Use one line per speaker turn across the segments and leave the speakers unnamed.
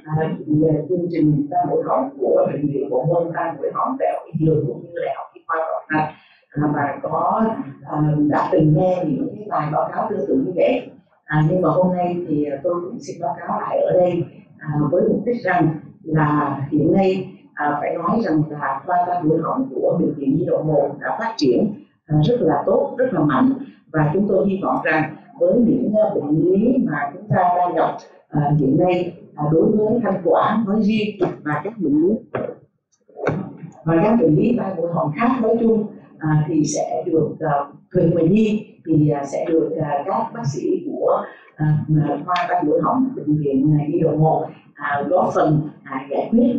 chương trình tai mũi họng của bệnh viện Bộ môn tai mũi họng Đại học Y Dược cũng như Đại học Y khoa Gò Vấp, và đã từng nghe những cái bài báo cáo tương tự như vậy. Nhưng mà hôm nay thì tôi cũng xin báo cáo lại ở đây với mục đích rằng là hiện nay phải nói rằng là khoa tai mũi họng của bệnh viện Nhi đồng 1 đã phát triển rất là tốt, rất là mạnh, và chúng tôi hy vọng rằng với những bệnh lý mà chúng ta đang gặp hiện nay đối với thanh quản nói riêng và các bệnh lý tai mũi họng khác nói chung thì sẽ được Huyện Bình Nhi thì sẽ được các bác sĩ của khoa tai mũi họng bệnh viện Nhi đồng 1 góp phần giải quyết.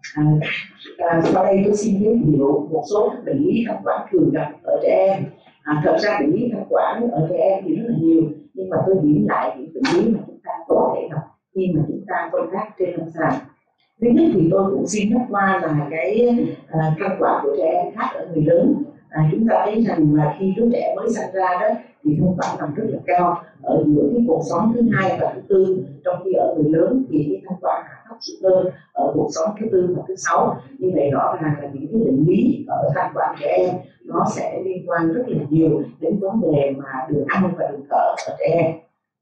Sau đây tôi xin giới thiệu một số các bệnh lý thanh quản thường gặp ở trẻ em. Thật ra bệnh lý thanh quản ở trẻ em thì rất là nhiều, nhưng mà tôi điểm lại những bệnh lý mà chúng ta có thể gặp khi mà chúng ta công tác trên lâm sàng. Thứ nhất thì tôi cũng xin nhắc qua là cái thanh quản của trẻ em khác ở người lớn. Chúng ta thấy rằng là khi đứa trẻ mới sinh ra đó thì thanh quản nằm rất là cao ở giữa cái cột sống thứ 2 và thứ 4, trong khi ở người lớn thì cái thanh quản thấp xuống hơn ở cột sống thứ 4 và thứ 6. Như vậy rõ ràng là những cái bệnh lý ở thanh quản trẻ em nó sẽ liên quan rất là nhiều đến vấn đề mà đường ăn và đường thở ở trẻ em.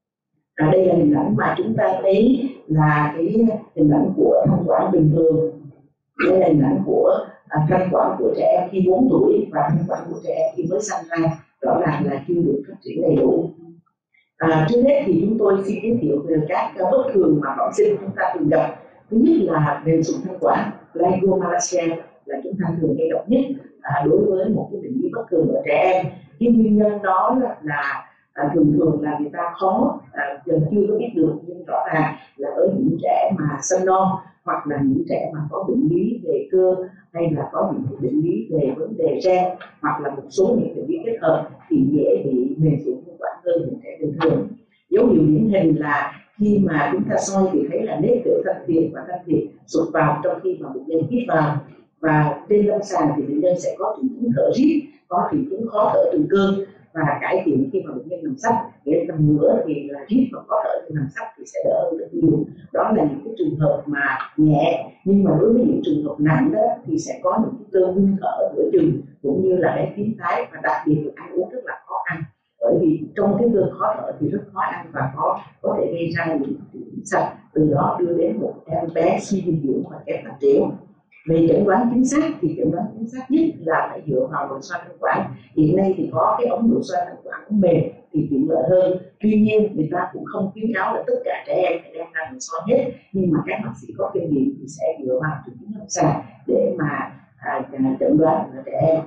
Đây là hình ảnh mà chúng ta thấy là cái hình ảnh của thanh quản bình thường. Đây là hình ảnh của thanh quản của trẻ em khi 4 tuổi và thanh quản của trẻ em khi mới sinh ra, rõ ràng là chưa được phát triển đầy đủ. Trước hết thì chúng tôi xin giới thiệu về các bất thường mà bẩm sinh chúng ta thường gặp. Thứ nhất là mềm sụn thanh quản, laryngomalacia là chúng ta thường hay gặp nhất đối với một cái bệnh lý bất thường ở trẻ em. Cái nguyên nhân đó là thường là người ta khó chưa có biết được, nhưng rõ ràng là ở những trẻ mà sinh non hoặc là những trẻ mà có bệnh lý về cơ hay là có những cái bệnh lý về vấn đề gen hoặc là một số những bệnh lý kết hợp thì dễ bị mềm sụn thanh quản hơn những trẻ bình thường. Dấu hiệu điển hình là khi mà chúng ta soi thì thấy là nếp tiểu thanh tiền và thanh tiền sụt vào trong khi mà bệnh nhân hít vào, và trên lâm sàng thì bệnh nhân sẽ có triệu chứng thở rít, có triệu chứng khó thở từng cơn và cải thiện khi mà bệnh nhân nằm sấp. Nghĩa là nằm ngửa thì là rít và khó thở, thì nằm sấp thì sẽ đỡ hơn rất nhiều. Đó là những cái trường hợp mà nhẹ, nhưng mà đối với những trường hợp nặng đó thì sẽ có những cái cơn ngưng thở giữa chừng cũng như là bé tím tái, và đặc biệt là ăn uống rất là khó ăn, bởi vì trong cái cơn khó thở thì rất khó ăn và có thể gây ra những triệu chứng sặc, từ đó đưa đến một em bé suy dinh dưỡng và kém phát triển. Về chẩn đoán chính xác thì chẩn đoán chính xác nhất là phải dựa vào nội soi thanh quản. Hiện nay thì có cái ống nội soi thanh quản mềm thì tiện lợi hơn. Tuy nhiên người ta cũng không khuyến cáo là tất cả trẻ em phải đem ra nội soi hết, nhưng mà các bác sĩ có kinh nghiệm thì sẽ dựa vào triệu chứng lâm sàng để mà chẩn đoán ở trẻ em.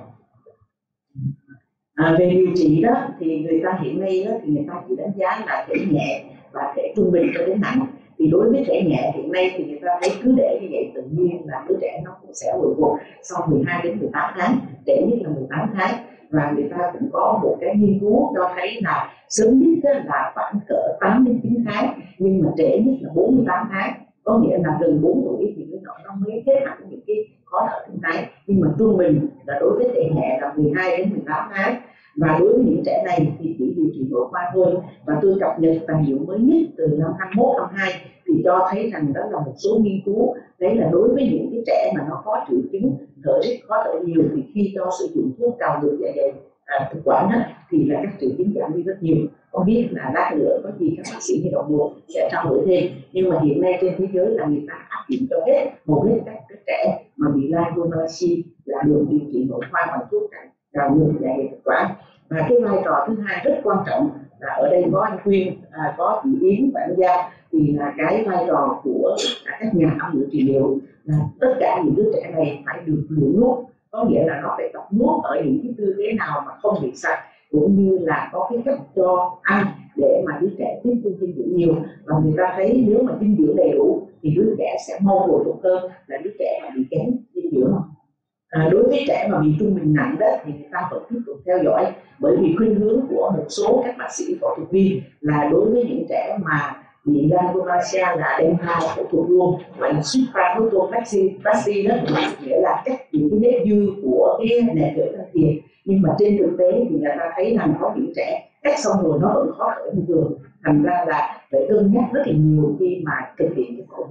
Về điều trị đó thì người ta hiện nay đó thì người ta chỉ đánh giá là thể nhẹ và thể trung bình cho đến nặng. Thì đối với trẻ nhẹ hiện nay thì người ta thấy cứ để như vậy tự nhiên là đứa trẻ nó cũng sẽ hồi phục sau 12 đến 18 tháng, trẻ nhất là 18 tháng. Và người ta cũng có một cái nghiên cứu cho thấy là sớm nhất là khoảng cỡ 8 đến 9 tháng, nhưng mà trẻ nhất là 48 tháng, có nghĩa là gần 4 tuổi thì đứa nhỏ nó mới hết hẳn những cái khó thở tím tái. Nhưng mà trung bình là đối với trẻ nhẹ là 12 đến 18 tháng. Và đối với những trẻ này thì chỉ điều trị nội khoa thôi. Và tôi cập nhật tài liệu mới nhất từ năm 21-22 thì cho thấy rằng đó là một số nghiên cứu đấy là đối với những cái trẻ mà nó có triệu chứng thở rít khó thở nhiều thì khi cho sử dụng thuốc trào ngược dạ dày thực quản thì là các triệu chứng giảm đi rất nhiều. Không biết là lát nữa có gì các bác sĩ Nhi đồng 1 sẽ trao đổi thêm, nhưng mà hiện nay trên thế giới là người ta áp dụng cho hầu hết các trẻ mà bị laryngomalacia là được điều trị nội khoa bằng thuốc trào ngược dạ dày thực quản. Và cái vai trò thứ hai rất quan trọng là ở đây có anh Khuyên, có chị Yến và anh Gia, thì là cái vai trò của các nhà âm ngữ trị liệu là tất cả những đứa trẻ này phải được luyện nuốt, có nghĩa là nó phải tập nuốt ở những cái tư thế nào mà không bị sặc, cũng như là có cái cách cho ăn để mà đứa trẻ tiếp thu dinh dưỡng nhiều. Và người ta thấy nếu mà dinh dưỡng đầy đủ thì đứa trẻ sẽ mau hồi phục hơn là đứa trẻ mà bị kém dinh dưỡng. Đối với trẻ mà bị trung bình nặng đó thì người ta vẫn tiếp tục theo dõi, bởi vì khuynh hướng của một số các bác sĩ phẫu thuật viên là đối với những trẻ mà bị laryngomalacia là đem ra phẫu thuật luôn, gọi là suprapunctoplasty đó, nghĩa là cắt những cái nếp dư của cái nẹp gửi thanh tiền. Nhưng mà trên thực tế thì người ta thấy rằng có những trẻ cắt xong rồi nó vẫn khó thở như thường, thành ra là phải cân nhắc rất là nhiều khi mà thực hiện cái phẫu thuật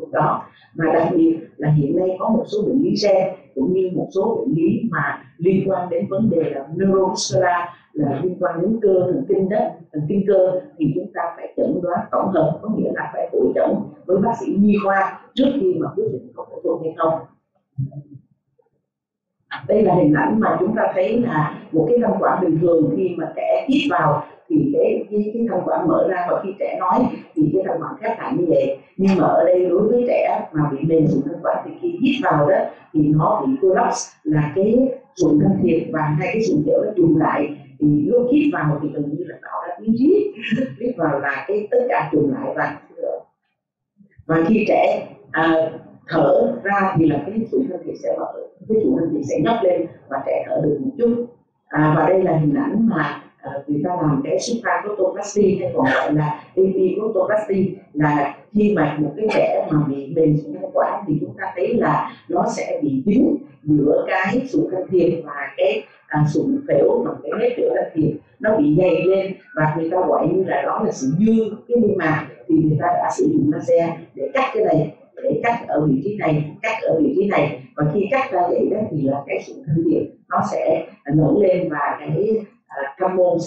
vực đó. Mà đặc biệt là hiện nay có một số bệnh lý gen cũng như một số bệnh lý mà liên quan đến vấn đề là neuromuscular, là liên quan đến cơ thần kinh đó, thần kinh cơ, thì chúng ta phải chẩn đoán tổng hợp, có nghĩa là phải hội chẩn với bác sĩ nhi khoa trước khi mà quyết định có phẫu thuật hay không. Đây là hình ảnh mà chúng ta thấy là một cái thanh quản bình thường khi mà trẻ hít vào thì cái thanh quản mở ra, và khi trẻ nói thì cái thanh quản khép lại như vậy. Nhưng mà ở đây đối với trẻ mà bị mềm sụn thanh quản thì khi hít vào đó thì nó bị collapse, là cái sụn can thiệp và hai cái sụn kẽo nó trùng lại, thì lúc hít vào thì gần như là tạo ra tiếng rít, hít vào là cái tất cả trùng lại, và khi trẻ thở ra thì là cái sụn can thiệp sẽ mở, cái sụn can thiệp sẽ nhấc lên và trẻ thở được một chút. Và đây là hình ảnh mà người ta làm cái supraglotoplasty hay còn gọi là epiglotoplasty, là khi mà một cái trẻ mà bị mềm sụn thanh quản thì chúng ta thấy là nó sẽ bị dính giữa cái sụn can thiệp và cái sụn phễu, bằng cái nếp phễu can thiệp nó bị dày lên, và người ta gọi như là đó là sự dư cái niêm mạc, thì người ta đã sử dụng laser để cắt cái này, để cắt ở vị trí này, cắt ở vị trí này, và khi cắt ra vậy đó thì là cái sụn can thiệp nó sẽ nổi lên, và cái thanh môn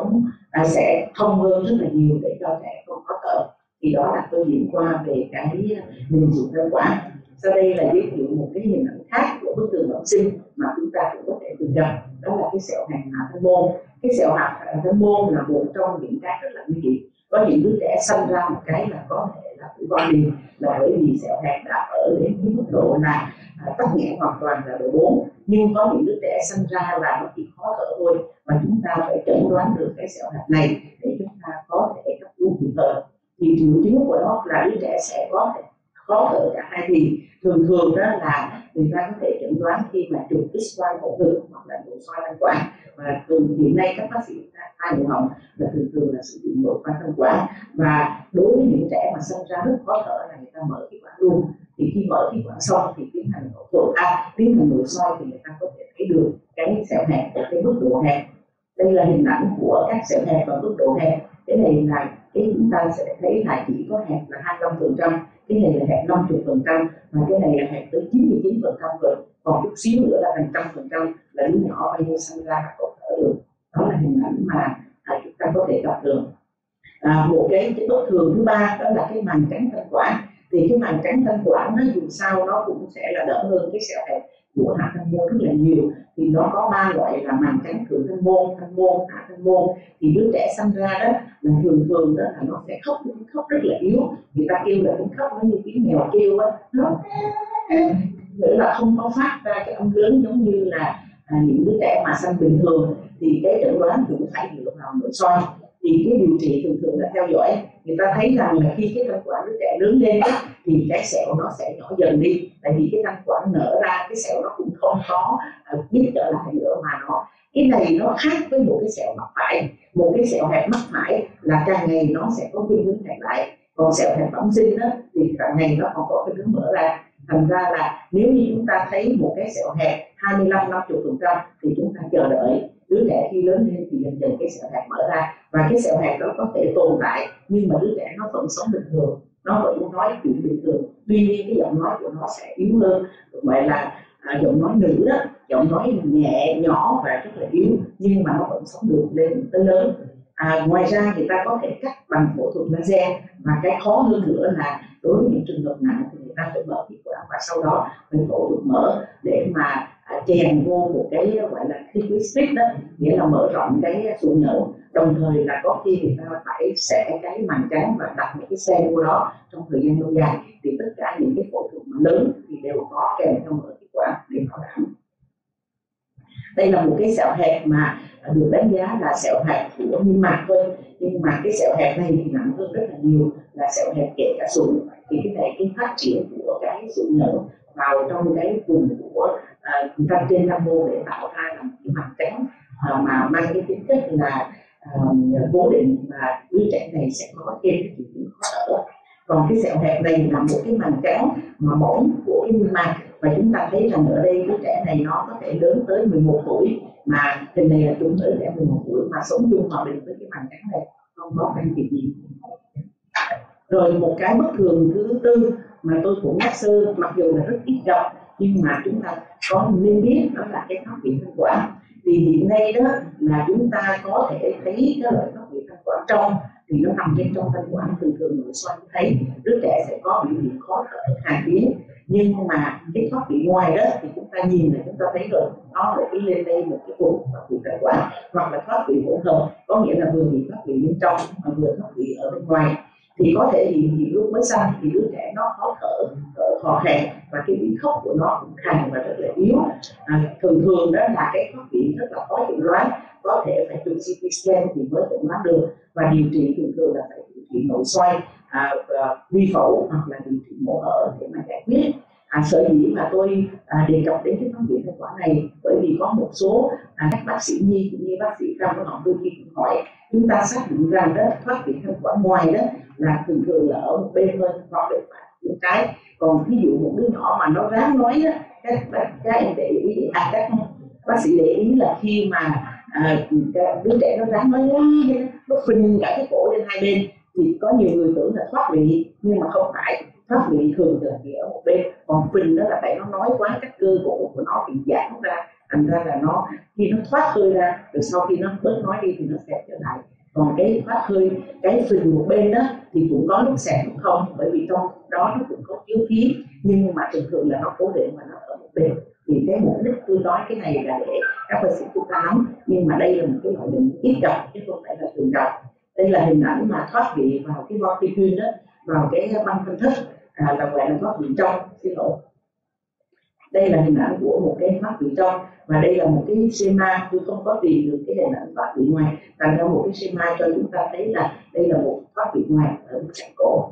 sẽ thông hơn rất là nhiều để cho trẻ không khó thở. Thì đó là tôi điểm qua về cái mềm sụn thanh quản. Sau đây là giới thiệu một cái hình ảnh khác của bức tường bẩm sinh mà chúng ta cũng có thể thường gặp, đó là cái sẹo hạch hạ thanh môn. Cái sẹo hạch hạ thanh môn là một trong những cái rất là nguy hiểm. Có những đứa trẻ sinh ra một cái là có thể là tử vong liền, là bởi vì sẹo hạch đã ở đến cái mức độ là tắc nghẽn hoàn toàn là độ 4. Nhưng có những đứa trẻ sinh ra là nó chỉ khó thở thôi, và chúng ta phải chẩn đoán được cái sẹo hạch này để chúng ta có thể cấp cứu kịp thời. Thì triệu chứng của nó là đứa trẻ sẽ có thể khó thở cả hai thì thường đó là người ta có thể chẩn đoán khi mà chụp X-quang cổ ngực hoặc là nội soi thanh quản, và hiện nay các bác sĩ tai mũi họng là thường là sử dụng nội soi thanh quản. Và đối với những trẻ mà sinh ra rất khó thở là người ta mở khí quản luôn, thì khi mở khí quản xong thì tiến hành phẫu thuật, tiến hành nội soi thì người ta có thể thấy được cái sẹo hẹp và cái mức độ hẹp. Đây là hình ảnh của các sẹo hẹp và mức độ hẹp. Cái này là cái chúng ta sẽ thấy là chỉ có hẹp là 25%, cái này là hẹp 50%, và cái này là hẹp tới 99% rồi, còn chút xíu nữa là thành 100%, là đứa nhỏ bao nhiêu sinh ra là có thở được. Đó là hình ảnh mà chúng ta có thể gặp được. Một cái bất thường thứ ba đó là cái màng trắng thanh quản. Thì cái màng trắng thanh quản nó dù sao nó cũng sẽ là đỡ hơn cái sẹo hẹp của hạ thanh môn rất là nhiều. Thì nó có 3 loại là màng trắng thượng thanh môn, hạ thanh môn. Thì đứa trẻ sinh ra đó là thường đó là nó sẽ khóc, tiếng khóc rất là yếu, người ta kêu là tiếng khóc nó như tiếng mèo kêu á, nó nghĩa là không có phát ra cái âm lớn giống như là những đứa trẻ mà sinh bình thường. Thì cái chẩn đoán cũng phải dựa vào nội soi. Thì cái điều trị thường là theo dõi, người ta thấy rằng là khi cái thanh quản đứa trẻ lớn lên thì cái sẹo nó sẽ nhỏ dần đi, tại vì cái thanh quản nở ra cái sẹo nó cũng không có biết trở lại nữa, mà cái này nó khác với một cái sẹo mắc phải. Một cái sẹo hẹp mắc phải là càng ngày nó sẽ có khuynh hướng hẹp lại, còn sẹo hẹp bẩm sinh đó thì càng ngày nó còn có khuynh hướng mở ra. Thành ra là nếu như chúng ta thấy một cái sẹo hẹp 25-50% thì chúng ta chờ đợi, đứa trẻ khi lớn lên thì dần dần cái sẹo hẹp mở ra, và cái sẹo hẹp đó có thể tồn tại nhưng mà đứa trẻ nó vẫn sống bình thường, nó vẫn nói chuyện bình thường. Tuy nhiên cái giọng nói của nó sẽ yếu hơn, gọi là giọng nói nữ đó, giọng nói nhẹ nhỏ và rất là yếu, nhưng mà nó vẫn sống được lên tới lớn. Ngoài ra người ta có thể cắt bằng phẫu thuật laser, và cái khó hơn nữa là đối với những trường hợp nặng thì người ta phải mở khí quản và sau đó phải phẫu thuật mở để mà chèn vô một cái gọi là strip đó, nghĩa là mở rộng cái sụn nhẫn. Đồng thời là có khi người ta phải xẻ cái màng trắng và đặt những cái sen vô đó trong thời gian lâu dài. Thì tất cả những cái phẫu thuật lớn thì đều có kèm theo mở khí quản để bảo đảm. Đây là một cái sẹo hẹp mà được đánh giá là sẹo hẹp của niêm mạc thôi, nhưng mà cái sẹo hẹp này thì nặng hơn rất là nhiều, là sẹo hẹp kể cả sụn. Thì cái này cái phát triển của cái sụn nhẫn vào trong cái vùng của trên thanh môn để tạo ra là một cái màng trắng mà mang cái tính chất là cố định, và đứa trẻ này sẽ có thêm cái triệu chứng khó thở. Còn cái sẹo hẹp này là một cái màng trắng mà mỏng của cái niêm mạc, và chúng ta thấy rằng ở đây đứa trẻ này nó có thể lớn tới 11 tuổi, mà hình này là chúng tới trẻ 11 tuổi mà sống chung hòa bình với cái màng trắng này, không có can thiệp gì. Rồi một cái bất thường thứ tư mà tôi cũng nhắc sơ, mặc dù là rất ít gặp nhưng mà chúng ta có nên biết, đó là cái thoát vị thanh quản. Thì hiện nay đó là chúng ta có thể thấy cái loại thoát vị thanh quản trong thì nó nằm bên trong thanh quản, thường thường nội soi thấy đứa trẻ sẽ có biểu hiện khó thở, hàn tiếng. Nhưng mà cái thoát vị ngoài đó thì chúng ta nhìn là chúng ta thấy rồi, nó lại lên đây một cái vùng thoát vị thanh quản, hoặc là thoát vị hỗn hợp, có nghĩa là vừa bị thoát vị bên trong mà vừa thoát vị ở bên ngoài. Thì có thể hiện diện lúc mới sanh thì đứa trẻ nó khó thở, khò khè, và cái tiếng khóc của nó cũng khàn và rất là yếu. Thường thường đó là cái thoát vị rất là khó chẩn đoán, có thể phải chụp CT scan thì mới chẩn đoán được, và điều trị thường thường là phải điều trị nội soi, vi phẫu hoặc là điều trị mổ hở để mà giải quyết. Sở dĩ mà tôi đề cập đến cái thoát vị thanh quản này bởi vì có một số các bác sĩ nhi cũng như bác sĩ Kham họ đôi khi cũng hỏi chúng ta xác định rằng đó thoát vị thanh quản ngoài đó là thường thường là ở một bên thôi, hoặc bên phải bên trái. Còn ví dụ một đứa nhỏ mà nó ráng nói đó, các em để ý, các bác sĩ để ý là khi mà đứa trẻ nó ráng nói nó phình cả cái cổ lên hai bên thì có nhiều người tưởng là thoát vị, nhưng mà không phải. Thoát vị thường là chỉ ở một bên, còn phình đó là tại nó nói quá, các cơ cổ của nó bị giãn ra, thành ra là nó khi nó thoát hơi ra rồi sau khi nó bớt nói đi thì nó sẽ trở lại. Còn cái thoát hơi, cái phình một bên đó thì cũng có lúc xẹt lúc không, bởi vì trong đó nó cũng có chứa khí, nhưng mà thường thường là nó cố định và nó ở một bên. Thì cái mục đích tôi nói cái này là để các bác sĩ chúng ta nắm, nhưng mà đây là một cái loại bệnh ít gặp chứ không phải là thường gặp. Đây là hình ảnh mà thoát vị vào cái ventricule đó, vào cái băng thanh thức, là gọi là thoát vị trong, xin lỗi. Đây là hình ảnh của một cái thoát vị trong, và đây là một cái schema, tôi không có tìm được cái hình ảnh thoát vị ngoài, thành ra một cái schema cho chúng ta thấy là đây là một thoát vị ngoài ở cạnh cổ.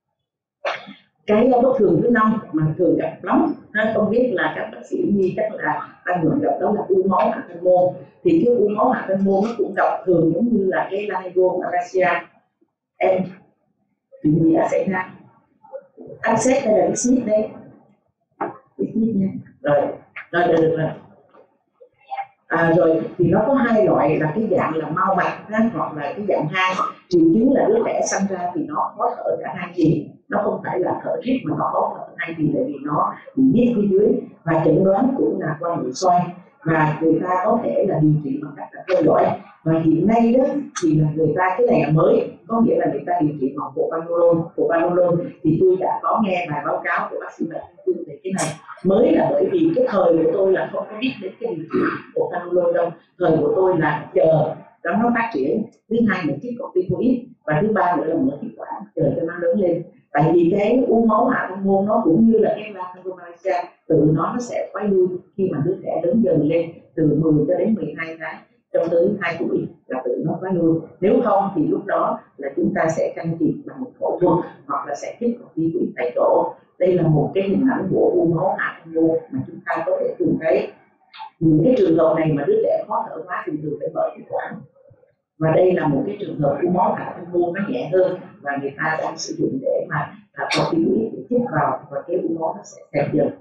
Cái bất thường thứ 5 mà thường gặp lắm, không biết là các bác sĩ nhi chắc là ta thường gặp, đó là u máu hạ thanh môn. Thì cái u máu hạ thanh môn nó cũng gặp thường giống như là cái laryngomalacia. Em chuyện gì đã xảy ra? Access hay là Dismiss đây? Dismiss nha. Rồi được rồi. Rồi thì nó có hai loại, là cái dạng là mau mạch hoặc là cái dạng hang. Triệu chứng là đứa trẻ sinh ra thì nó khó thở cả hai gì, nó không phải là thở rít mà nó khó thở hai gì, tại vì nó bị nhít phía dưới, và chẩn đoán cũng là qua nội soi, và người ta có thể là điều trị bằng cách là theo dõi. Và hiện nay đó thì là người ta, cái này là mới, có nghĩa là người ta điều trị bằng propranolol. Thì tôi đã có nghe bài báo cáo của bác sĩ Bạch về cái này. Mới là bởi vì cái thời của tôi là không có biết đến cái điều trị propranolol đâu, thời của tôi là chờ cho nó phát triển, thứ hai là chích corticoid, và thứ ba nữa là mở khí quản chờ cho nó lớn lên. Tại vì cái u máu hạ thanh môn nó cũng như là cái laryngomalacia, tự nó sẽ thoái lui khi mà đứa trẻ lớn dần lên, từ 10 cho đến 12 tháng cho tới 2 tuổi là tự nó thoái lui. Nếu không thì lúc đó là chúng ta sẽ can thiệp bằng một phẫu thuật hoặc là sẽ chích corticoid tại chỗ. Đây là một cái hình ảnh của u máu hạ thanh môn mà chúng ta có thể thường thấy. Những cái trường hợp này mà đứa trẻ khó thở quá thì thường phải mở khí quản. Và đây là một cái trường hợp u máu hạ thanh môn nó nhẹ hơn, và người ta đang sử dụng để mà corticoid để chích vào, và cái u máu nó sẽ xẹp dần.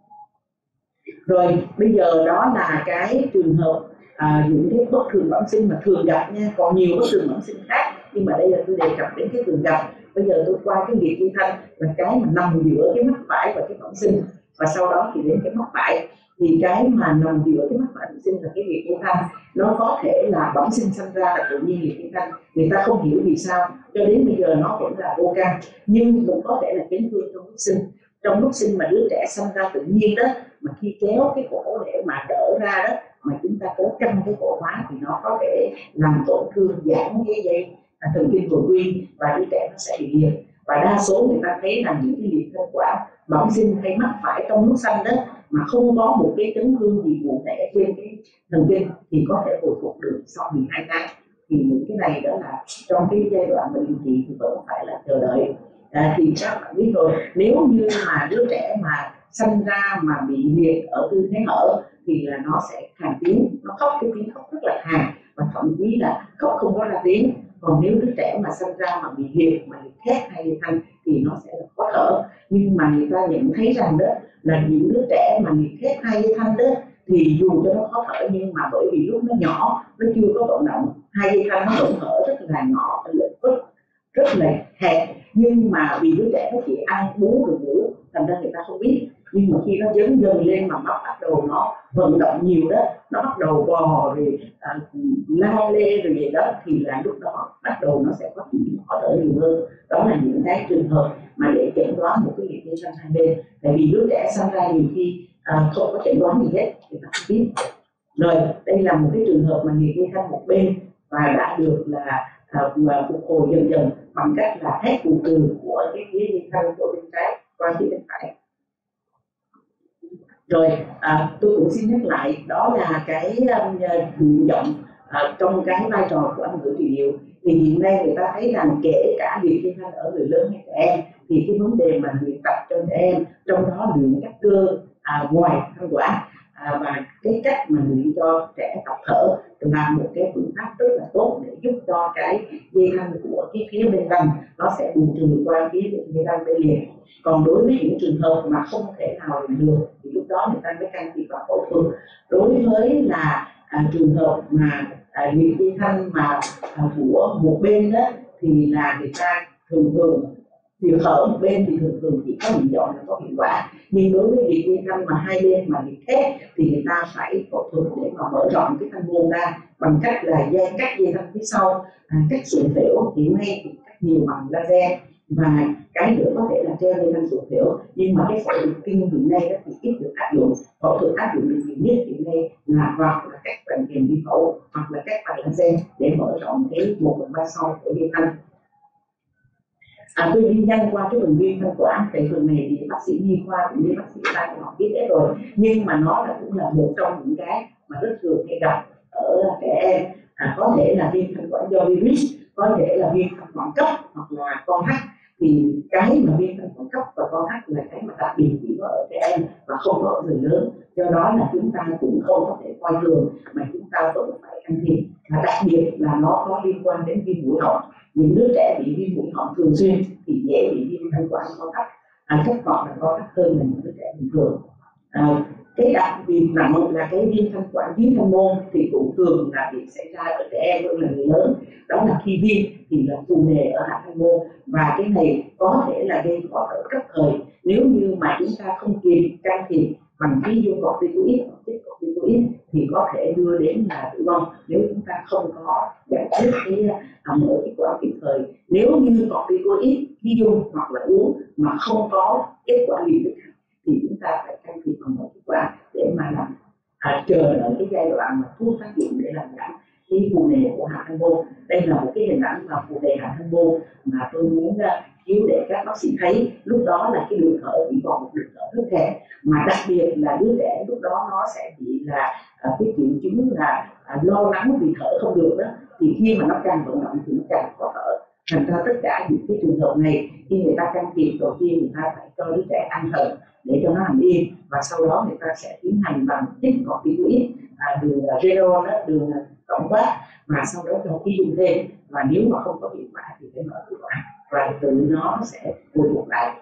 Rồi bây giờ đó là cái trường hợp những cái bất thường bẩm sinh mà thường gặp nha, còn nhiều bất thường bẩm sinh khác, nhưng mà đây là tôi đề cập đến cái thường gặp. Bây giờ tôi qua cái liệt dương thanh là cái mà nằm giữa cái mắc phải và cái bẩm sinh, và sau đó thì đến cái mắc phải. Thì cái mà nằm giữa cái mắc phải bẩm sinh là cái liệt dương thanh, nó có thể là bẩm sinh sinh ra là tự nhiên liệt dương thanh, người ta không hiểu vì sao cho đến bây giờ nó vẫn là vô căn, nhưng cũng có thể là chấn thương trong lúc sinh. Trong lúc sinh mà đứa trẻ sinh ra tự nhiên đó, mà khi kéo cái cổ để mà đỡ ra đó, mà chúng ta cố căng cái cổ quá thì nó có thể làm tổn thương giãn cái dây thần kinh cổ quyên, và đứa trẻ nó sẽ bị liệt. Và đa số người ta thấy là những cái liệt thanh quản bẩm sinh hay mắc phải trong lúc sanh đó mà không có một cái chấn thương gì cụ thể trên cái thần kinh thì có thể hồi phục được sau 12 tháng. Thì những cái này đó là trong cái giai đoạn mà điều trị thì vẫn phải là chờ đợi. Thì các bạn biết rồi, nếu như mà đứa trẻ mà sinh ra mà bị liệt ở tư thế hở thì là nó sẽ hàn tiếng, nó khóc, cái tiếng khóc rất là hàn, và thậm chí là khóc không có ra tiếng. Còn nếu đứa trẻ mà sinh ra mà bị liệt, mà liệt thét hay liệt thanh thì nó sẽ là khó thở. Nhưng mà người ta nhận thấy rằng đó là những đứa trẻ mà liệt thét hay liệt thanh đó thì dù cho nó khó thở, nhưng mà bởi vì lúc nó nhỏ, nó chưa có vận động, hay liệt thanh nó vẫn thở rất là nhỏ, rất là hẹp, nhưng mà vì đứa trẻ nó chỉ ăn bú rồi ngủ, thành ra người ta không biết. Nhưng mà khi nó dần dần lên mà nó bắt đầu nó vận động nhiều đó, nó bắt đầu bò rồi lao lê rồi gì đó, thì là lúc đó bắt đầu nó sẽ có chuyện khó thở nhiều hơn. Đó là những cái trường hợp mà để chẩn đoán một cái liệt dây xanh hai bên. Tại vì đứa trẻ sinh ra nhiều khi không có chẩn đoán gì hết, người ta không biết. Rồi đây là một cái trường hợp mà liệt dây xanh một bên và đã được là phục hồi dần dần bằng cách là hết từ từ của cái phía dây xanh của bên trái qua phía bên phải. Rồi tôi cũng xin nhắc lại, đó là cái nguyện vọng trong cái vai trò của Anh ngữ trị liệu. Thì hiện nay người ta thấy rằng kể cả liệt dây xanh ở người lớn hay trẻ em, thì cái vấn đề mà luyện tập cho trẻ em, trong đó luyện các cơ ngoài thanh quản và cái cách mà luyện cho trẻ tập thở là một cái phương pháp rất là tốt để giúp cho cái dây thanh của cái phía bên răng nó sẽ bù trừ qua phía dây răng bên liền. Còn đối với những trường hợp mà không thể nào luyện được thì lúc đó người ta mới can thiệp vào phẫu thuật. Đối với là trường hợp mà liệt dây thanh mà của một bên đó thì là người ta thường việc thở một bên thì thường chỉ có nguyện vọng là có hiệu quả. Nhưng đối với liệt dây thanh mà hai bên mà liệt thép thì người ta phải phẫu thuật để mà mở rộng cái thanh môn ra bằng cách là cắt dây thanh phía sau, cắt sụn phễu. Hiện nay thì cắt nhiều bằng laser, và cái nữa có thể là treo dây thanh sụn phễu. Nhưng mà cái phẫu thuật kinh hiện nay đó thì ít được áp dụng. Phẫu thuật áp dụng được nhiều nhất hiện nay là hoặc là cắt bằng kèm vi phẫu hoặc là cắt bằng laser để mở rộng cái 1/3 sau của dây thanh. Tôi đi nhanh qua cái phần viêm thanh quản, tại phần này thì bác sĩ nhi khoa cũng như bác sĩ tai mũi họng biết hết rồi, nhưng mà nó cũng là một trong những cái mà rất thường hay gặp ở trẻ em. Có thể là viêm thanh quản do virus, có thể là viêm thanh quản cấp hoặc là con hắc. Thì cái mà viêm thanh quản cấp và con hắc là cái mà đặc biệt chỉ có ở trẻ em và không có ở người lớn, do đó là chúng ta cũng không có thể coi thường mà chúng ta vẫn phải can thiệp. Và đặc biệt là nó có liên quan đến viêm mũi họng. Những đứa trẻ bị viêm mũi họng thường xuyên thì dễ bị viêm thanh quản co thắt, chất ngọt là co thắt hơn là những đứa trẻ bình thường. Cái đặc biệt nặng là cái viêm thanh quản dưới thanh môn thì cũng thường là bị xảy ra ở trẻ em hơn là người lớn. Đó là khi viêm thì là phù nề ở hạ thanh môn, và cái này có thể là gây khó thở cấp thời nếu như mà chúng ta không kịp can thiệp bằng cái corticoid hoặc corticoid thì có thể đưa đến là tử vong nếu chúng ta không có giải quyết cái mở cái quả kịp thời. Nếu như corticoid khi dùng hoặc là uống mà không có kết quả liền tức thì chúng ta phải can thiệp bằng một kết quả để mà làm chờ đợi cái giai đoạn mà thuốc tác dụng để làm giảm cái phù nề của hạ thanh môn. Đây là một cái hình ảnh mà phù nề hạ thanh môn mà tôi muốn chiếu để các bác sĩ thấy. Lúc đó là cái đường thở chỉ còn một đường thở rất hẹp, mà đặc biệt là đứa trẻ lúc đó nó sẽ bị là cái triệu chứng là lo lắng vì thở không được đó. Thì khi mà nó càng vận động thì nó càng khó thở. Thành ra tất cả những cái trường hợp này khi người ta can thiệp, đầu tiên người ta phải cho đứa trẻ ăn thận để cho nó nằm yên, và sau đó người ta sẽ tiến hành bằng chích corticoid, đường Redoxon, đường cộng quát, và sau đó cho khí dùng thêm. Và nếu mà không có hiệu quả thì phải mở cái quản và tự nó sẽ hồi phục lại.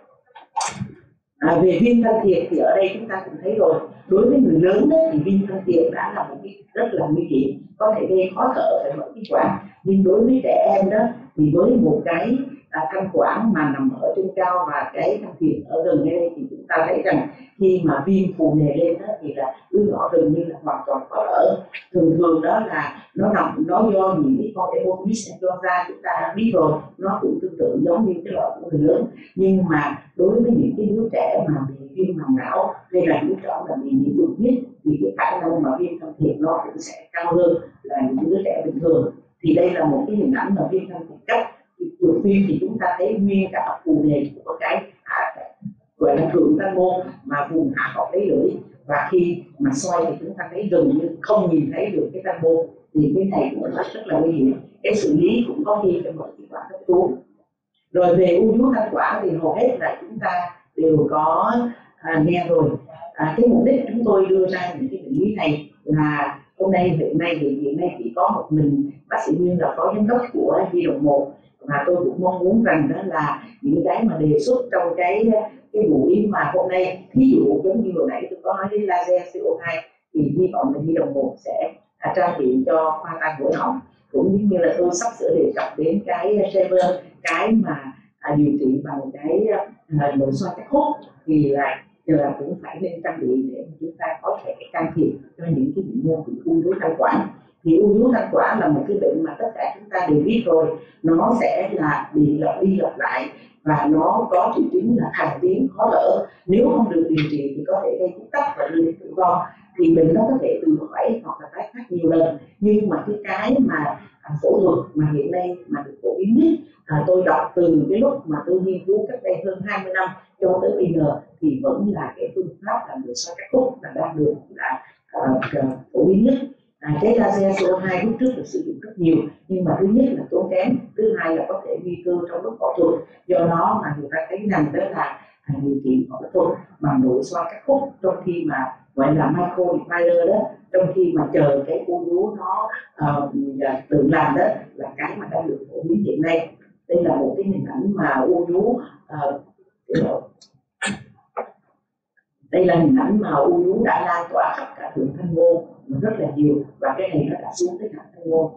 Về viêm thanh thiệt thì ở đây chúng ta cũng thấy rồi. Đối với người lớn đó, thì viêm thanh thiệt đã là một cái rất là nguy hiểm, có thể gây khó thở, phải mở cái quản. Nhưng đối với trẻ em đó thì với một cái thanh quản mà nằm ở trên cao và cái thanh thiệt ở gần đây thì chúng ta thấy rằng khi mà viêm phù nề lên đó thì là đứa nhỏ gần như là hoàn toàn khó thở. Thường đó là nó do những cái con Haemophilus influenza, chúng ta biết rồi, nó cũng tương tự giống như cái loại của người lớn. Nhưng mà đối với những cái đứa trẻ mà bị viêm màng não hay là đứa trẻ mà bị nhiễm trùng huyết thì cái khả năng mà viêm thanh thiệt nó cũng sẽ cao hơn là những đứa trẻ bình thường. Thì đây là một cái hình ảnh mà viêm thanh thiệt cấp. Chụp phim thì chúng ta thấy nguyên cả phù nề của cái gọi là thượng thanh môn mà vùng hạ họng lấy lưỡi, và khi mà xoay thì chúng ta thấy gần như không nhìn thấy được cái thanh môn. Thì cái này cũng rất là nguy hiểm. Cái xử lý cũng có khi phải mở cái quản cấp cứu. Rồi về u vú thanh quản thì hầu hết là chúng ta đều có nghe rồi. Cái mục đích chúng tôi đưa ra những cái bệnh lý này là hôm nay hiện nay chỉ có một mình bác sĩ Nguyên là phó giám đốc của Di động 1, và tôi cũng mong muốn rằng đó là những cái mà đề xuất trong cái buổi mà hôm nay, ví dụ giống như hồi nãy tôi có nói đến laser CO2 thì hy vọng là Di động 1 sẽ trang bị cho khoa tai mũi họng cũng giống như là tôi sắp sửa đề cập đến cái Trevor, cái mà điều trị bằng cái nội soi cắt hút, thì là cũng phải nên trang bị để chúng ta có thể can thiệp cho những cái bệnh nhân bị u vú thanh quản. Thì u vú thanh quản là một cái bệnh mà tất cả chúng ta đều biết rồi, nó sẽ là bị lặp đi lặp lại và nó có triệu chứng là khàn tiếng, khó thở. Nếu không được điều trị thì có thể gây bít tắc và đưa đến tử vong. Thì bệnh nó có thể từ khỏi hoặc là tái phát nhiều lần, nhưng mà cái mà phẫu thuật mà hiện nay mà được phổ biến nhất, tôi đọc từ cái lúc mà tôi nghiên cứu cách đây hơn 20 năm cho tới bây giờ, thì vẫn là cái phương pháp là nội soi cắt hút là đang được phổ biến nhất. Cái laser CO2 lúc trước được sử dụng rất nhiều, nhưng mà thứ nhất là tốn kém, thứ hai là có thể nguy cơ trong lúc phẫu thuật. Do đó mà người ta thấy rằng đó là điều trị phẫu thuật bằng nội soi cắt hút, trong khi mà gọi là microneedler đó, trong khi mà chờ cái u vú nó tự làm, đó là cái mà đang được phổ biến hiện nay. Đây là một cái hình ảnh mà u vú đây là hình ảnh mà u vú đã lan tỏa khắp cả thượng thanh môn rất là nhiều, và cái này nó đã xuống tới hạ thanh môn.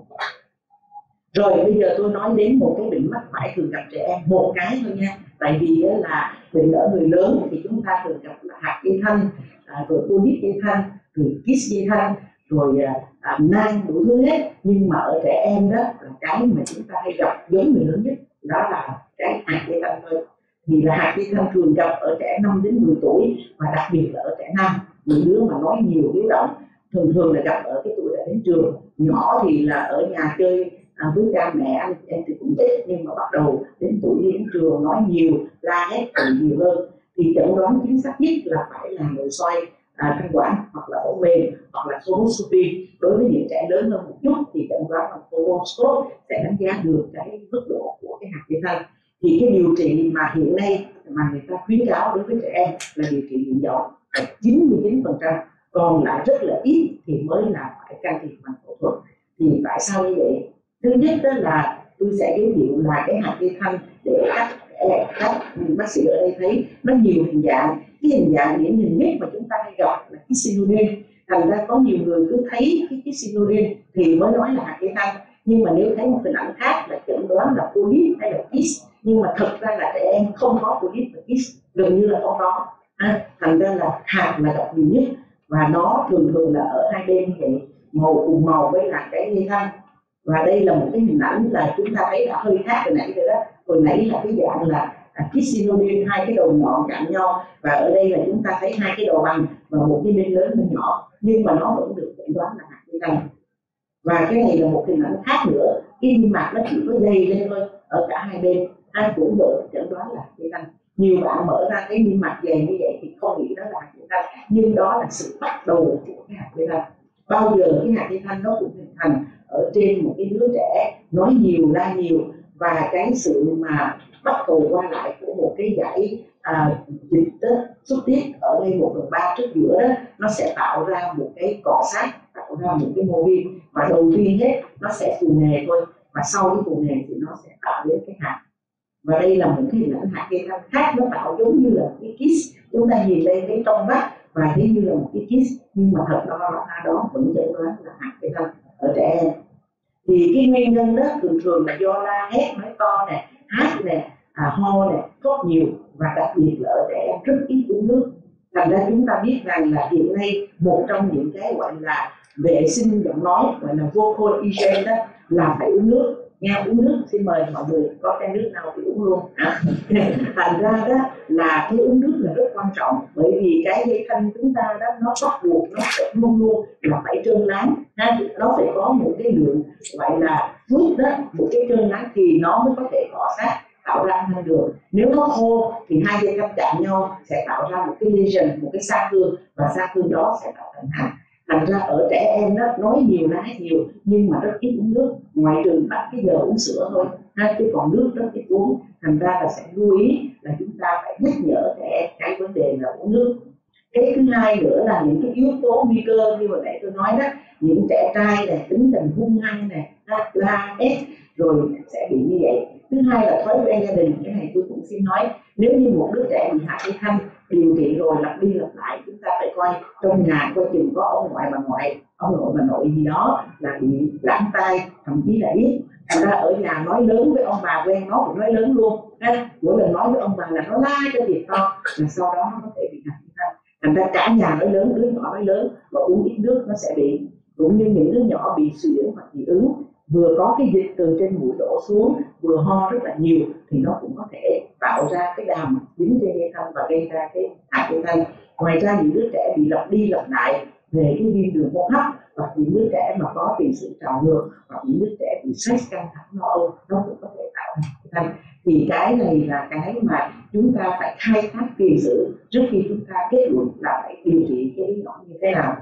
Rồi bây giờ tôi nói đến một cái bệnh mắc phải thường gặp trẻ em, một cái thôi nha, tại vì là bệnh ở người lớn thì chúng ta thường gặp là hạt dây thanh, rồi polyp dây thanh, rồi kyst dây thanh, rồi nang, đủ thứ hết. Nhưng mà ở trẻ em đó là cái mà chúng ta hay gặp giống người lớn nhất, đó là cái hạt dây thanh thôi. Thì là hạt dây thanh thường gặp ở trẻ 5 đến 10 tuổi, và đặc biệt là ở trẻ nam, những đứa mà nói nhiều, hiếu động, thường là gặp ở cái tuổi đã đến trường. Nhỏ thì là ở nhà chơi với cha mẹ, anh em thì cũng ít, nhưng mà bắt đầu đến tuổi đi đến trường nói nhiều, la hét nhiều hơn, thì chẩn đoán chính xác nhất là phải là nội soi thanh quản hoặc là ống mềm hoặc là colposcopy. Đối với những trẻ lớn hơn một chút thì chẩn đoán bằng colposcope sẽ đánh giá được cái mức độ của cái hạt dây thanh. Thì cái điều trị mà hiện nay mà người ta khuyến cáo đối với trẻ em là điều trị điện giọng 99%, còn lại rất là ít thì mới là phải can thiệp bằng phẫu thuật. Thì tại sao như vậy? Thứ nhất đó là tôi sẽ giới thiệu là cái hạt dây thanh để các bác sĩ ở đây thấy nó nhiều hình dạng. Cái hình dạng điển hình nhất mà chúng ta hay gặp là cái sinodin. Thành ra có nhiều người cứ thấy cái sinodin thì mới nói là hạt dây thanh, nhưng mà nếu thấy một hình ảnh khác là chẩn đoán là polyp hay là kyst, nhưng mà thật ra là trẻ em không có polyp và kyst, gần như là không có. Thành ra là hạt là gặp nhiều nhất, và nó thường là ở hai bên như vậy, màu cùng màu với là cái dây thanh. Và đây là một cái hình ảnh là chúng ta thấy đã hơi khác hồi nãy rồi đó. Hồi nãy là cái dạng là kystinodin, hai cái đầu nhọn chạm nhau, và ở đây là chúng ta thấy hai cái đầu bằng và một cái bên lớn bên nhỏ, nhưng mà nó vẫn được chẩn đoán là hạt dây thanh. Và cái này là một hình ảnh khác nữa, cái niêm mạc nó chỉ có dày lên thôi ở cả hai bên, ai cũng được chẩn đoán là hạt dây thanh. Nhiều bạn mở ra cái niêm mạc dày như vậy thì không nghĩ đó là hạt dây thanh, nhưng đó là sự bắt đầu của cái hạt dây thanh. Bao giờ cái hạt dây thanh nó cũng hình thành ở trên một cái đứa trẻ nói nhiều, la nhiều, và cái sự mà bắt cầu qua lại của một cái dãy dịch xuất tiết ở ngay 1/3 trước giữa đó, nó sẽ tạo ra một cái cọ sát, tạo ra một cái mô viêm, và đầu tiên hết nó sẽ phù nề thôi, và sau cái phù nề thì nó sẽ tạo đến cái hạt. Và đây là một cái hình ảnh hạt dây thanh khác, nó tạo giống như là một cái kyst. Chúng ta nhìn đây thấy trong vắt và thấy như là một cái kyst, nhưng mà thật ra đó vẫn chẩn đoán là hạt dây thanh ở trẻ em. Thì cái nguyên nhân đó thường là do la hét, nói to nè, hát nè, ho nè, sốt nhiều, và đặc biệt là ở trẻ em rất ít uống nước. Thành ra chúng ta biết rằng là hiện nay một trong những cái gọi là vệ sinh giọng nói, gọi là vocal hygiene đó, là phải uống nước. Nghe uống nước, xin mời mọi người có chai nước nào thì uống luôn. Thành ra đó là cái uống nước là rất quan trọng, bởi vì cái dây thanh chúng ta đó nó bắt buộc nó phải luôn luôn là phải trơn láng, nó phải có một cái lượng gọi là nước đó, một cái trơn láng thì nó mới có thể cọ sát tạo ra âm thanh được. Nếu nó khô thì hai dây thanh chạm nhau sẽ tạo ra một cái lesion, một cái sa cương, và sa cương đó sẽ tạo thành hạt. Thành ra ở trẻ em đó nói nhiều, la hét nhiều, nhưng mà rất ít uống nước, ngoại trừ bắt cái giờ uống sữa thôi, chứ còn nước rất ít uống. Thành ra là sẽ lưu ý là chúng ta phải nhắc nhở trẻ em cái vấn đề là uống nước. Cái thứ hai nữa là những cái yếu tố nguy cơ như hồi nãy tôi nói đó, những trẻ trai này tính tình hung hăng này, la hét rồi sẽ bị như vậy. Thứ hai là thói quen gia đình, cái này tôi cũng xin nói, nếu như một đứa trẻ bị hạt dây thanh điều trị rồi lặp đi lặp lại, chúng ta phải coi trong nhà coi chừng có ông ngoại bà ngoại ông nội bà nội gì đó là bị lãng tai, thậm chí là điếc. Thành ra ở nhà nói lớn với ông bà quen nó cũng nói lớn luôn ha. Mỗi lần nói với ông bà là nó la cho việc to, là sau đó nó có thể bị hạt thanh. Thành ra cả nhà nói lớn, đứa nhỏ nói lớn và uống ít nước nó sẽ bị. Cũng như những đứa nhỏ bị suyễn hoặc dị ứng, vừa có cái dịch từ trên mũi đổ xuống, vừa ho rất là nhiều, thì nó cũng có thể tạo ra cái đàm dính trên dây thanh và gây ra cái hạt dây thanh. Ngoài ra những đứa trẻ bị lặp đi lặp lại về cái viêm đường hô hấp, hoặc những đứa trẻ mà có tiền sử trào ngược, hoặc những đứa trẻ bị stress căng thẳng lo âu, nó cũng có thể tạo ra hạt dây thanh. Thì cái này là cái mà chúng ta phải khai thác tiền sử trước khi chúng ta kết luận là phải điều trị cái đứa nhỏ như thế nào.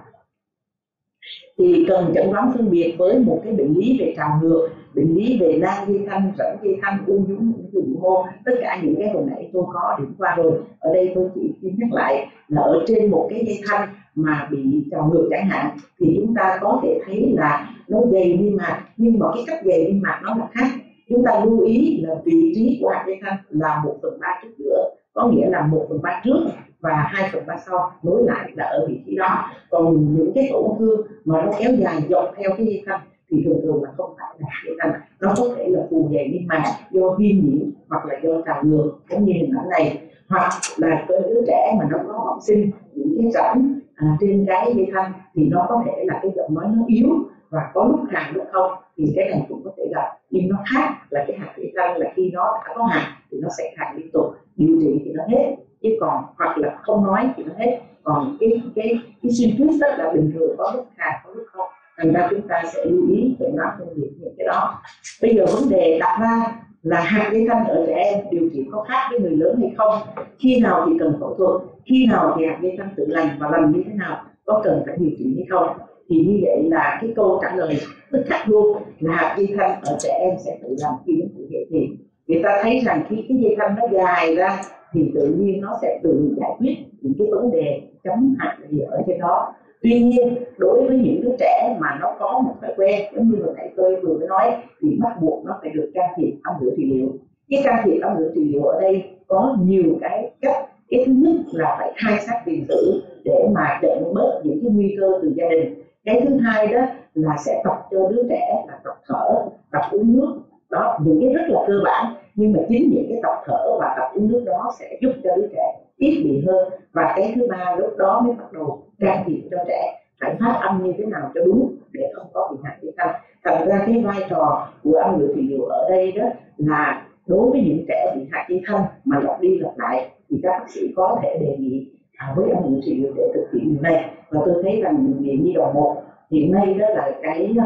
Thì cần chẩn đoán phân biệt với một cái bệnh lý về trào ngược, bệnh lý về nang dây thanh, rãnh dây thanh, u vú, những đường mô, tất cả những cái hồi nãy tôi có điểm qua rồi. Ở đây tôi chỉ xin nhắc lại là ở trên một cái dây thanh mà bị trào ngược chẳng hạn, thì chúng ta có thể thấy là nó dày niêm mạc, nhưng mà cái cách dày niêm mạc nó là khác. Chúng ta lưu ý là vị trí của hạt dây thanh là 1/3 trước giữa, có nghĩa là 1/3 trước và 2/3 sau nối lại là ở vị trí đó. Còn những cái tổn thương mà nó kéo dài dọc theo cái dây thanh thì thường thường là không phải là dây thanh, nó có thể là phù dày niêm mạc do viêm nhiễm hoặc là do trào ngược giống như hình ảnh này, hoặc là cái đứa trẻ mà nó có học sinh những cái rãnh trên cái dây thanh thì nó có thể là cái giọng nói nó yếu và có lúc hàn lúc không, thì cái này cũng có thể gặp. Nhưng nó khác là cái hạt dây thanh là khi nó đã có hạt thì nó sẽ hàn liên tục, điều trị thì nó hết, chứ còn hoặc là không nói thì nó hết. Còn cái symptom rất là bình thường, có lúc hàn có lúc không. Thành ra chúng ta sẽ lưu ý để nó phân biệt những cái đó. Bây giờ vấn đề đặt ra là hạt dây thanh ở trẻ em điều trị có khác với người lớn hay không, khi nào thì cần phẫu thuật, khi nào thì hạt dây thanh tự lành và lành như thế nào, có cần phải điều trị hay không. Thì như vậy là cái câu trả lời tức khắc luôn là hạt dây thanh ở trẻ em sẽ tự lành khi đến tuổi dậy thì. Người ta thấy rằng khi cái dây thanh nó dài ra thì tự nhiên nó sẽ tự giải quyết những cái vấn đề chấm hạt gì ở trên đó. Tuy nhiên đối với những đứa trẻ mà nó có một thói quen giống như hồi nãy tôi vừa mới nói thì bắt buộc nó phải được can thiệp âm ngữ trị liệu. Cái can thiệp âm ngữ trị liệu ở đây có nhiều cái cách. Cái thứ nhất là phải khai sát tiền sử để mà chặn bớt những cái nguy cơ từ gia đình. Cái thứ hai đó là sẽ tập cho đứa trẻ là tập thở, tập uống nước. Đó, những cái rất là cơ bản, nhưng mà chính những cái tập thở và tập uống nước đó sẽ giúp cho đứa trẻ ít bị hơn. Và cái thứ ba, lúc đó mới bắt đầu can thiệp cho trẻ phải phát âm như thế nào cho đúng để không có bị hạt dây thanh. Thành ra cái vai trò của âm ngữ trị liệu ở đây đó là đối với những trẻ bị hạt dây thanh mà lặp đi lặp lại thì các bác sĩ có thể đề nghị với âm ngữ trị liệu để thực hiện điều này. Và tôi thấy rằng bệnh viện Nhi đồng 1 hiện nay đó là cái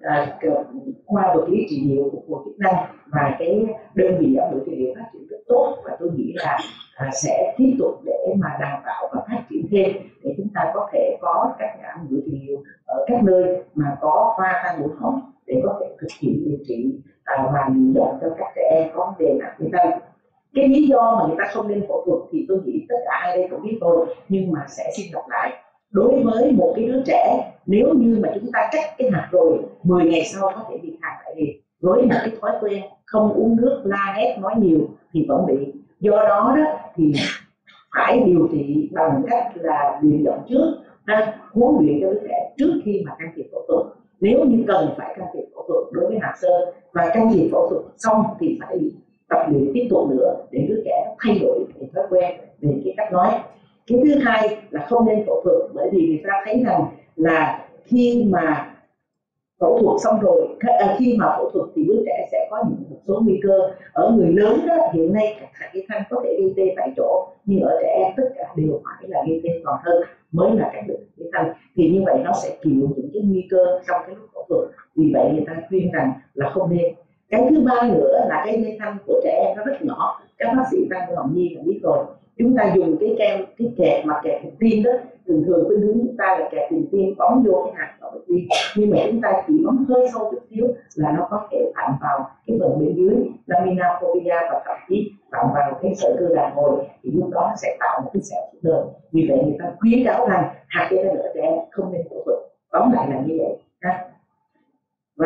khoa vật lý trị liệu phục hồi chức năng và cái đơn vị âm ngữ trị liệu phát triển rất tốt, và tôi nghĩ là sẽ tiếp tục để mà đào tạo và phát triển thêm để chúng ta có thể có các nhà âm ngữ trị liệu ở các nơi mà có khoa tai mũi họng để có thể thực hiện điều trị và điều trị cho các trẻ em có vấn đề hạt dây thanh. Cái lý do mà người ta không nên phẫu thuật thì tôi nghĩ tất cả ai đây cũng biết rồi, nhưng mà sẽ xin lặp lại. Đối với một cái đứa trẻ, nếu như mà chúng ta cắt cái hạt rồi 10 ngày sau có thể bị hạt lại liền, với một cái thói quen không uống nước, la hét, nói nhiều thì vẫn bị. Do đó đó thì phải điều trị bằng cách là luyện giọng trước, huấn luyện cho đứa trẻ trước khi mà can thiệp phẫu thuật. Nếu như cần phải can thiệp phẫu thuật đối với hạt sơ và can thiệp phẫu thuật xong thì phải tập luyện tiếp tục nữa để đứa trẻ thay đổi cái thói quen về cái cách nói. Cái thứ hai là không nên phẫu thuật, bởi vì người ta thấy rằng là khi mà phẫu thuật xong rồi, khi mà phẫu thuật thì đứa trẻ sẽ có những một số nguy cơ. Ở người lớn đó hiện nay các hạt dây thanh có thể gây tê tại chỗ, nhưng ở trẻ em tất cả đều phải là gây tê toàn thân mới là các bệnh dây thanh. Thì như vậy nó sẽ chịu những cái nguy cơ trong cái lúc phẫu thuật. Vì vậy người ta khuyên rằng là không nên. Cái thứ ba nữa là cái dây thanh của trẻ em nó rất nhỏ. Các bác sĩ tai mũi họng nhi đã biết rồi. Chúng ta dùng cái kẹp mà kẹp hình tim đó, thường thường khuyên hướng chúng ta là kẹp hình tim bấm vô cái hạt vào tim, nhưng mà chúng ta chỉ bấm hơi sâu chút xíu là nó có thể phạm vào cái phần bên dưới lamina propria và thậm chí phạm vào cái sợi cơ đàn hồi, thì lúc đó nó sẽ tạo một cái sẹo suốt đời. Vì vậy người ta khuyến cáo rằng hạt dây thanh ở trẻ em không nên phẫu thuật. Tóm lại là như vậy ha. Và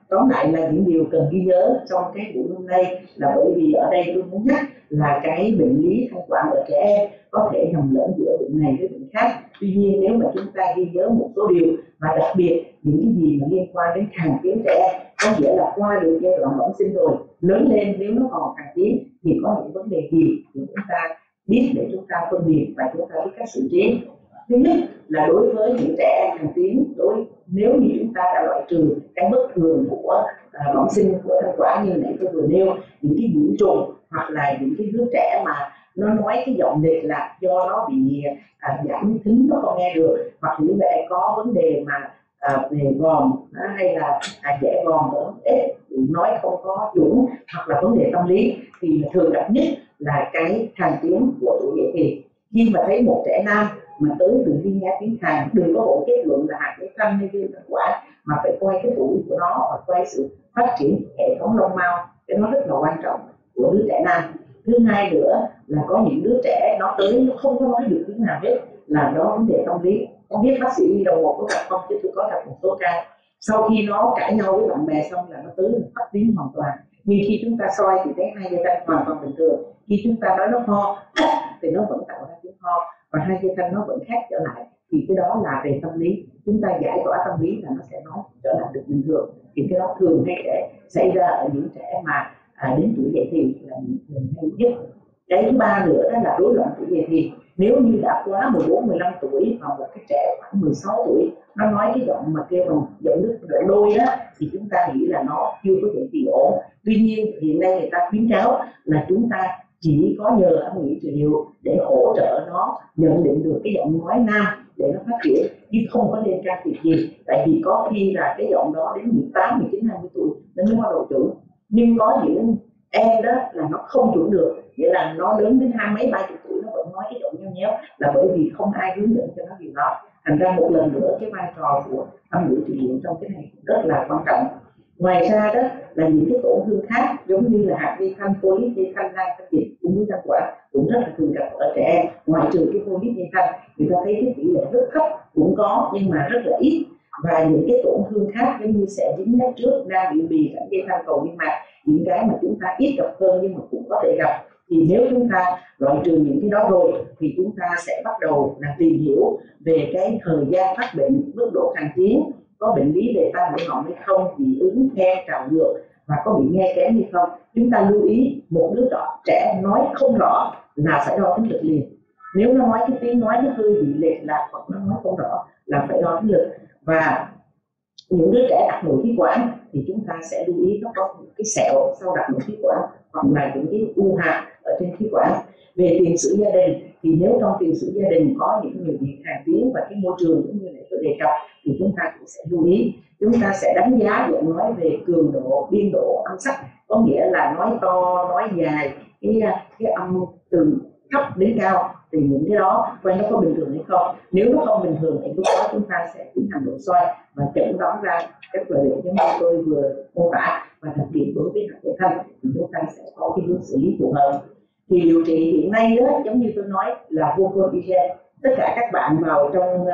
tóm lại là những điều cần ghi nhớ trong cái buổi hôm nay là bởi vì ở đây tôi muốn nhắc là cái bệnh lý thanh quản ở trẻ em có thể nhầm lẫn giữa bệnh này với bệnh khác. Tuy nhiên nếu mà chúng ta ghi nhớ một số điều, và đặc biệt những cái gì mà liên quan đến khàn tiếng trẻ em, có nghĩa là qua được giai đoạn bẩm sinh rồi, lớn lên nếu nó còn khàn tiếng thì có những vấn đề gì thì chúng ta biết để chúng ta phân biệt và chúng ta biết cách xử trí. Thứ nhất là đối với những trẻ em khàn tiếng, nếu như chúng ta đã loại trừ cái bất thường của bẩm sinh của thanh quản như nãy tôi vừa nêu, những cái nhiễm trùng hoặc là những cái đứa trẻ mà nó nói cái giọng lệch là do nó bị giảm thính, nó không nghe được, hoặc những bé có vấn đề mà về vòm hay là trẻ vòm ở ếch nói không có chuẩn, hoặc là vấn đề tâm lý, thì thường gặp nhất là cái khàn tiếng của tuổi dậy thì. Khi mà thấy một trẻ nam mà tới từ viêm nghe tiếng khàn, đừng có vội kết luận là hạt thanh hay viêm thanh quản, mà phải coi cái tuổi của nó và coi sự phát triển hệ thống lông mao, cái nó rất là quan trọng của đứa trẻ nam. Thứ hai nữa là có những đứa trẻ nó tới nó không có nói được tiếng nào hết, là đó vấn đề tâm lý. Không biết bác sĩ đầu một có gặp không, chứ tôi có gặp một số ca sau khi nó cãi nhau với bạn bè xong là nó tới phát tiếng hoàn toàn, nhưng khi chúng ta soi thì thấy hai dây thanh hoàn toàn bình thường. Khi chúng ta nói nó ho thì nó vẫn tạo ra tiếng ho và hai dây thanh nó vẫn khác trở lại, thì cái đó là về tâm lý. Chúng ta giải tỏa tâm lý là nó sẽ nói trở lại được bình thường. Thì cái đó thường hay để xảy ra ở những trẻ mà đến tuổi dậy thì là thường hay nhất. Cái thứ ba nữa đó là rối loạn tuổi dậy thì. Nếu như đã quá 14-15 tuổi và một cái trẻ khoảng 16 tuổi nó nói cái giọng mà kêu bằng giọng nước đôi đó, thì chúng ta nghĩ là nó chưa có dậy thì ổn. Tuy nhiên hiện nay người ta khuyến cáo là chúng ta chỉ có nhờ âm nghĩ trị liệu để hỗ trợ nó nhận định được cái giọng nói nam để nó phát triển, chứ không có nên can thiệp gì. Tại vì có khi là cái giọng đó đến 18, 19, 20 tuổi nó mới bắt đầu chuẩn. Nhưng có những em đó là nó không chuẩn được, nghĩa là nó lớn đến 20 mấy 30 tuổi nó vẫn nói cái giọng nheo nhéo, là bởi vì không ai hướng dẫn cho nó điều đó. Thành ra một lần nữa cái vai trò của âm ngữ trị liệu trong cái này rất là quan trọng. Ngoài ra đó là những cái tổn thương khác giống như là hạt vi thanh, polyp dây thanh, lan thanh dịch, ung thư thanh quản cũng rất là thường gặp ở trẻ em. Ngoài trừ cái polyp dây thanh, người ta thấy cái tỷ lệ rất thấp cũng có nhưng mà rất là ít. Và những cái tổn thương khác giống như sẹo dính nếp trước, nang điện bì, rãnh dây thanh, cầu niêm mạc, những cái mà chúng ta ít gặp hơn nhưng mà cũng có thể gặp. Thì nếu chúng ta loại trừ những cái đó rồi thì chúng ta sẽ bắt đầu là tìm hiểu về cái thời gian phát bệnh, mức độ khàn tiếng, có bệnh lý về tai mũi họng hay không, dị ứng, hen, trào ngược và có bị nghe kém hay không. Chúng ta lưu ý một đứa trẻ nói không rõ là phải đo thính lực liền. Nếu nó nói cái tiếng nói nó hơi bị lệch lạc hoặc nó nói không rõ là phải đo thính lực. Và những đứa trẻ đặt nội khí quản thì chúng ta sẽ lưu ý nó có những cái sẹo sau đặt nội khí quản hoặc là những cái u hạt ở trên khí quản. Về tiền sử gia đình thì nếu trong tiền sử gia đình có những người bị khàn tiếng và cái môi trường giống như này tôi đề cập thì chúng ta cũng sẽ lưu ý. Chúng ta sẽ đánh giá giọng nói về cường độ, biên độ âm sắc, có nghĩa là nói to, nói dài, cái âm từ thấp đến cao, thì những cái đó coi nó có bình thường hay không. Nếu nó không bình thường thì lúc đó chúng ta sẽ tiến hành nội soi và chẩn đoán ra các vấn đề giống như tôi vừa mô tả. Và đặc biệt đối với hạt dây thanh thì chúng ta sẽ có cái hướng xử lý phù hợp. Thì điều trị hiện nay đó giống như tôi nói là vocal hygiene. Tất cả các bạn vào trong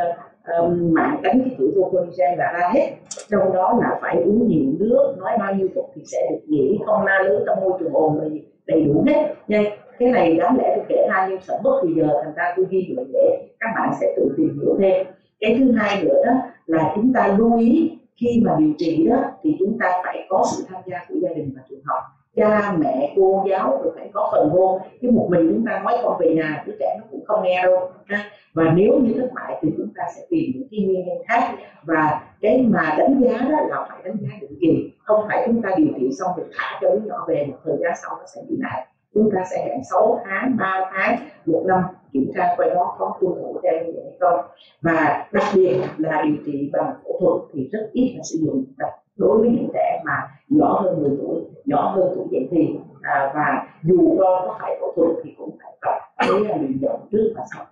mạng đánh cái chữ vocal hygiene là ra hết. Trong đó là phải uống nhiều nước, nói bao nhiêu phút thì sẽ được nghỉ, không la lớn trong môi trường ồn là đầy đủ hết nha. Cái này đáng lẽ tôi kể ra nhưng sợ mất thì giờ, thành ra tôi ghi lại để các bạn sẽ tự tìm hiểu thêm. Cái thứ hai nữa đó là chúng ta lưu ý khi mà điều trị đó thì chúng ta phải có sự tham gia của gia đình và trường học, cha mẹ, cô giáo rồi phải có phần vô, chứ một mình chúng ta nói không về nhà đứa trẻ nó cũng không nghe đâu ha. Và nếu như thất bại thì chúng ta sẽ tìm những cái nguyên nhân khác. Và cái mà đánh giá đó là phải đánh giá định kỳ, không phải chúng ta điều trị xong rồi thả cho đứa nhỏ về một thời gian sau nó sẽ bị lại. Chúng ta sẽ hẹn 6 tháng, 3 tháng, 1 năm kiểm tra coi nó có tuân thủ theo như vậy hay không. Và đặc biệt là điều trị bằng phẫu thuật thì rất ít là sử dụng đối với những trẻ mà nhỏ hơn 10 tuổi, nhỏ hơn tuổi dậy thì và dù có phải phẫu thuật thì cũng phải tập cái luyện giọng trước và sau.